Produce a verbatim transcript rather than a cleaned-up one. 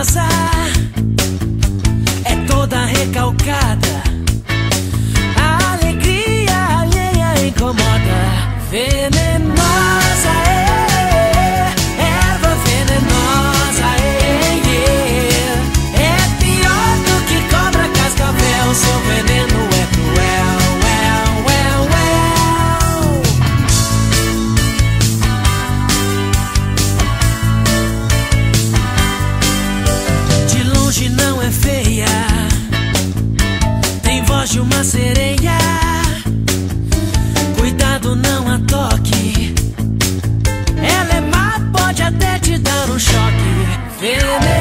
venenosa, é toda recalcada. A alegria alheia incomoda. Venenosa, é, erva venenosa, é, é, é pior do que cobra cascavel. Seu veneno é cruel, well, well, well. De longe não é feia, tem voz de uma sereia. Cuidado, não a toque, ela é má, pode até te dar um choque. Veneno